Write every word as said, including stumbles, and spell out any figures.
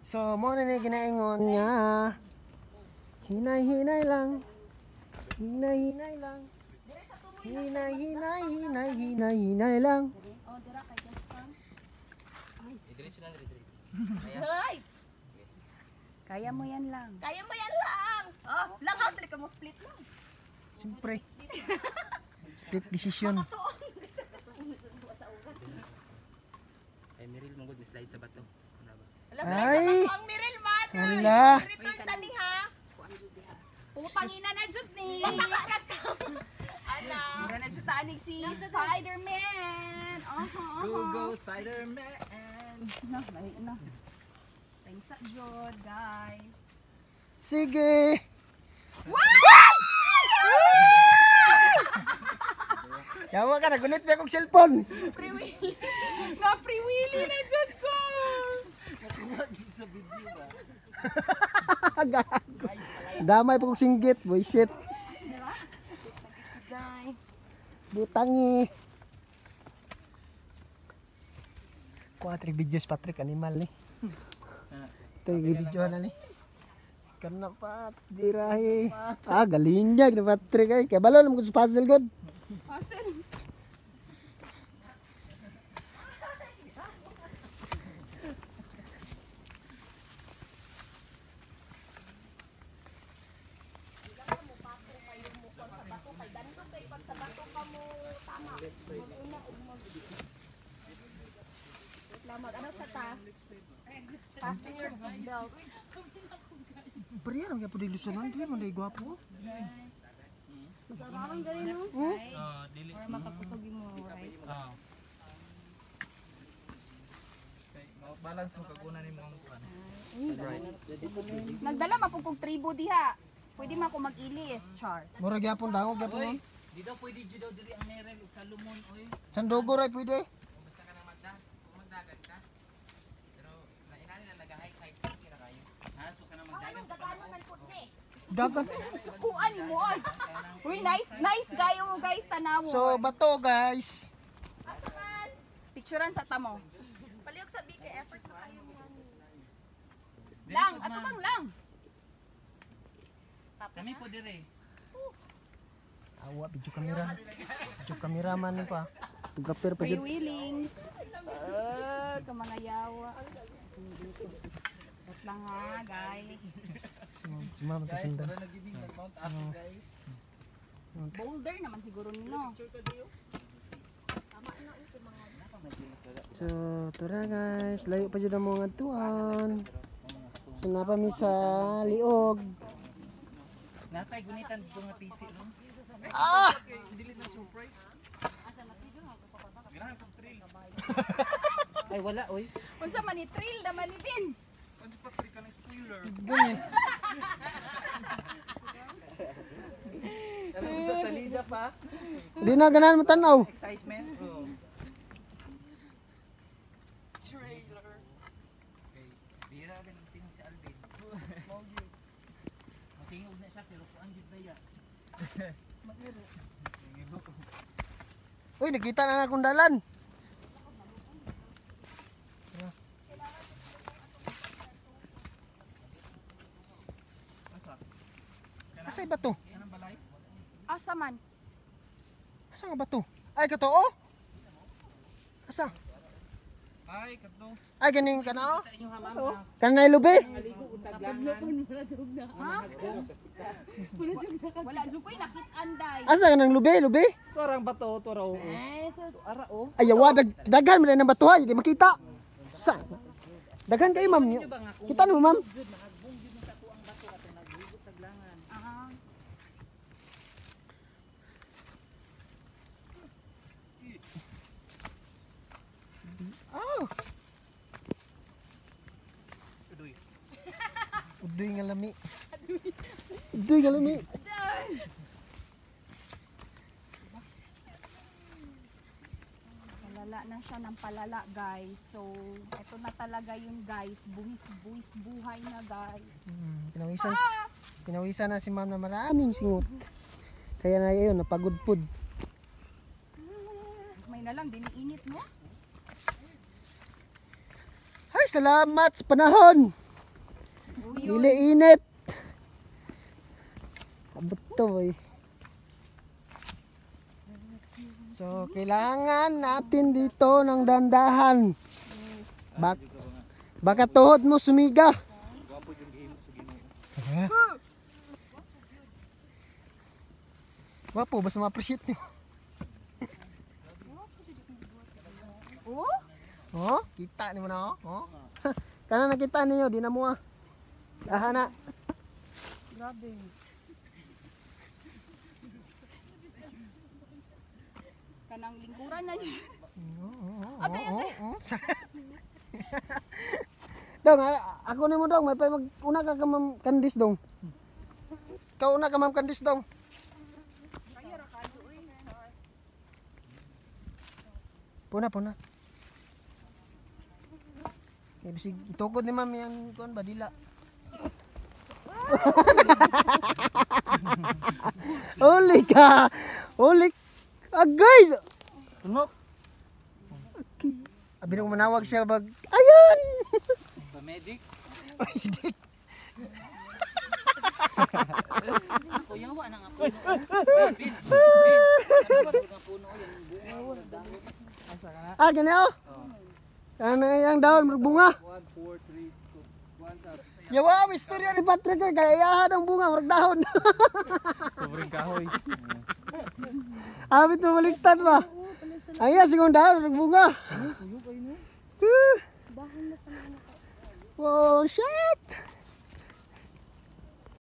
So, mo na ni ginaingon niya. Hinay-hinay lang. Hinay-hinay lang. Hinay-hinay, hinay-hinay, hinay lang. Oh, dira kay Gaspang. Diretso lang, diretso. Ay! Kaya mo yan lang. Kaya mo yan lang. Oh, langaw dili ka mo split lang. Siyempre. Split decision. Ay, Miril, mong good, slide sa bato. Ano ba? Ay! Ang Mirel man. Hala! Return tani ha. Putangina na jud ni. Ana. Mura na jud tanig si Spider-Man. Aha. Go, go, Spider-Man! No, lahi na. Thanks sa jud, guys. Sige! Yawa ka, nagunit ba akong cellphone? Free willy. Na free willy na jud ko. Gago. Damay pa kong singgit, boy shit. Diba? Dai. Butangi. Kuatri videos Patrick animal ni. Ito yung video na ni. Karena pa dirahi. Ah, galinyag ni Patrick ay. Kaya balo naman ko sa puzzle god. Puzzle. Lamag ano sa ta? Fasten your seatbelt. Beri ano kaya po di lusunan? Di man di gwapo. Sarang gani no? Oh, dili. Para makakusog mo, right? Oh. Okay, balance mo kaguna ni mo ang kuan. Nagdala mapugkog tribo diha. Pwede man ako mag-ilis, char. Mura gyapon daw, gyapon. Di daw pwede jud daw diri ang Miril ug Salomon oy. Sandogo ray pwede. Kung basta ka nang magdag, kung magdagat ka. Pero nainani na nag-hike-hike kira kayo. Ha, so ka nang magdagat ka pa. Dagat. Sukuan ni mo ay. Uy, nice, nice gayo mo guys, tanawo. So bato guys. Picturean sa tamo. Paliog sa B K effort na kayo mo. Lang, ato bang lang. Kami po dire. Awa video kamera. Video kameraman ni pa. Tugaper pa Free jud. wheelings. Uh, ka mga yawa. Wait lang ha, guys. Sumama to sinda. nagibig nag-mount up guys. Boulder naman siguro nino. So, tara guys, layo pa jud ang mga tuan. So, napa mi sa liog. Natay gunitan ko nga P C no. Ah! Dili na surprise. Ganahan kong thrill. Ay wala oy. Unsa man ni trail naman ni din. Ano pa tri ka ng spoiler? Gani. Ano sa salida pa? Di na ganahan mo tanaw. Excitement. Oh. Trailer. Okay. Bira din ang tingin si Alvin. Matingog na siya pero kuan jud ba ya? Uy, nakita na akong dalan. Asa ba to? Anong balay? Asa man? Asa nga ba to? Ay, kato oh. Asa? Ay, kato. Ay, ganing ka na oh. Sa inyong hamam. Kanay lubi. Aligo utaglangan. Ha? Wala jud koy nakit-an day. Asa ka ng lubi, lubi? Torang bato, toro. Jesus. Ara oh. Ayawa, dag daghan mo na ng bato ha, hindi makita. Sa? Daghan kayo ma'am. Kita mo ma'am. Aha. Oh. Udoy. Udoy nga lami. Udoy nga lami. Palala na siya ng palala, guys. So, ito na talaga yun, guys. Buwis-buwis buhay na, guys. Hmm, pinawisan. Pinawisan na si ma'am na maraming singot. Kaya na yun, napagod pod. May na lang, diniinit mo. Ay, salamat sa panahon. Dili init. Abot to boy. So, kailangan natin dito ng dandahan. Bak baka tuhod mo sumiga. Wapo, basta ma-appreciate niyo. Oh? Oh, kita ni mo na oh. Oh. Kana nakita niyo, di na mo ah. Aha na. Grabe. Kanang lingkuran na niya. Ate, ate. Dong, a- ako nimo dong, may pa mag una ka ka Ma'am Candice dong. Ikaw una ka Ma'am Candice dong. Puna, puna. Eh, bisig itukod ni Ma'am yan kuan ba dila. Uli ka. Uli. Agay. Tunok. Abi nung manawag siya bag. Ayan. Pamedic. Ako yawa nang apo. Bin. Bin. Ano ba ng puno yan? Bunga dahon. Asa ka na? Ah, gani oh. Ano yung daon magbunga? one four three two one Yawa, may istorya ni Patrick ko kaya iyahan ang bunga marag dahon. Sobrang kahoy. Abit mo baliktad ba? Ay, sigong dahon magbunga. Wow, siya.